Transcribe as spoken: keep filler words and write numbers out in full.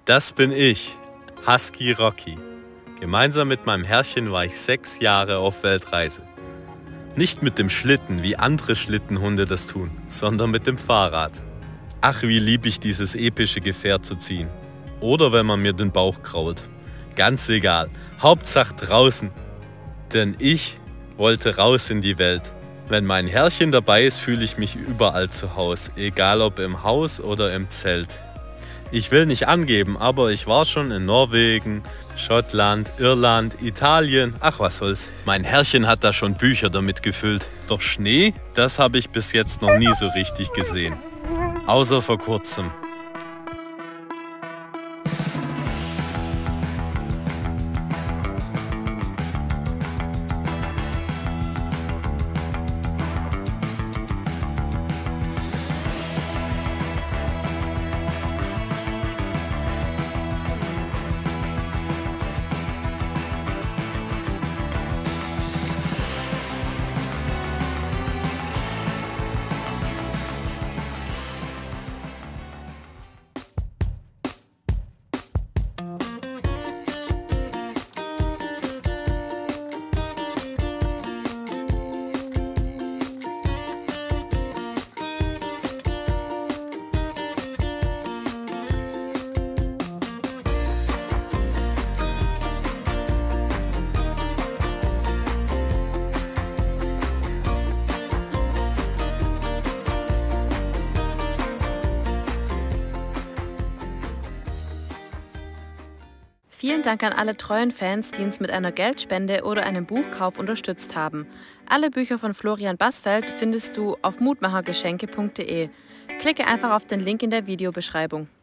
Das bin ich, Husky Rocky. Gemeinsam mit meinem Herrchen war ich sechs Jahre auf Weltreise. Nicht mit dem Schlitten, wie andere Schlittenhunde das tun, sondern mit dem Fahrrad. Ach, wie lieb ich dieses epische Gefährt zu ziehen. Oder wenn man mir den Bauch krault. Ganz egal, Hauptsache draußen. Denn ich wollte raus in die Welt. Wenn mein Herrchen dabei ist, fühle ich mich überall zu Hause, egal ob im Haus oder im Zelt. Ich will nicht angeben, aber ich war schon in Norwegen, Schottland, Irland, Italien, ach was soll's. Mein Herrchen hat da schon Bücher damit gefüllt. Doch Schnee, das habe ich bis jetzt noch nie so richtig gesehen. Außer vor kurzem. Vielen Dank an alle treuen Fans, die uns mit einer Geldspende oder einem Buchkauf unterstützt haben. Alle Bücher von Florian Bassfeld findest du auf mutmachergeschenke punkt de. Klicke einfach auf den Link in der Videobeschreibung.